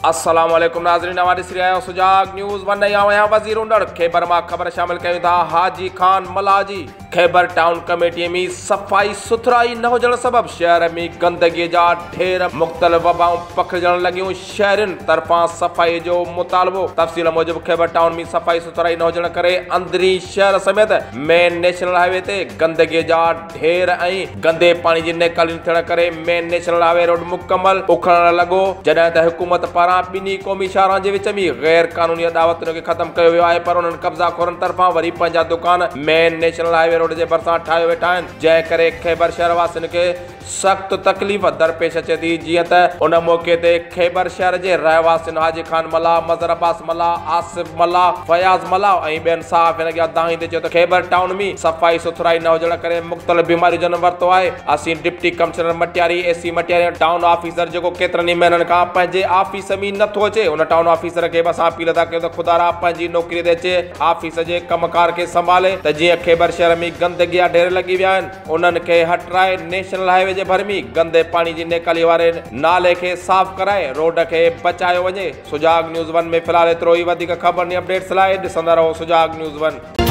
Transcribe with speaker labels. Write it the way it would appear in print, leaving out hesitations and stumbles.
Speaker 1: अस्सलाम वालेकुम नाज़रीन, हमारी सिरिया सुजाग न्यूज़ वन यहाँ वज़ीर उंडर खैबर मां ख़बर शामिल कयूं था। हाजी खान मलाजी खैबर टाउन कमेटी में सफ़ाई सुथराई न हुजण सबब शहर में गंदगी जा ढेर मुख़्तलिफ़ वबाऊं पखिड़जण लगियूं। शहरियुनि तरफ़ां सफ़ाई जो मुतालबो। तफ़सील मूजिब खैबर टाउन में सफ़ाई सुथराई न हुजण करे अंदरी शहर समेत मेन नेशनल हाईवे ते गंदगी जा ढेर ऐं गंदे पानी जी निकाली थियण करे मेन नेशनल हाईवे रोड मुकम्मल उखड़ण लॻो। जॾहिं त हुकूमत पारां ॿिन्ही क़ौमी शहरनि जे विच में गैर कानूनी अदावतुनि खे ख़त्म कयो वियो आहे, पर उन्हनि कब्ज़ाखोरनि तरफ़ां वरी पंहिंजा दुकान मेन नेशनल हाईवे रोड जे भरिसां ठाहे वेठा आहिनि, जंहिं करे खैबर शहर वासियुनि खे सख़्त तकलीफ़ दरपेश अचे थी। जीअं त उन मौक़े ते खैबर शहर जे रहवासियुनि हाजी खान मला, मज़र अब्बास मला, आसिफ मला, फयाज़ मला ऐं ॿियनि साफ़ अॻियां दाहींदे चयो त खैबर टाउन में सफ़ाई सुथराई न हुजण करे मुख़्तलिफ़ बीमारियूं जनम वरितो आहे। असीं deputy commissioner Matiari, AC Matiari, town officer जेको केतिरनि ई महीननि खां पंहिंजे ऑफिस में नथो अचे, उन टाउन ऑफिसर खे असां अपील था कयूं त खुदारा पंहिंजी नौकरी ते अचे, ऑफिस जे कमकार खे संभाले त जीअं खैबर शहर में गंदगी जा ढेर लॻी विया आहिनि, उन्हनि खे हटाए नेशनल हाईवे जे भर में गंदे पानी जी निकाली वारे नाले खे साफ़ कराए रोड खे बचायो वञे। सुजाग न्यूज़ वन में फ़िलहाल एतिरो ई। वधीक ख़बरनि अपडेट्स लाइ ॾिसंदा रहो सुजाग न्यूज़ वन।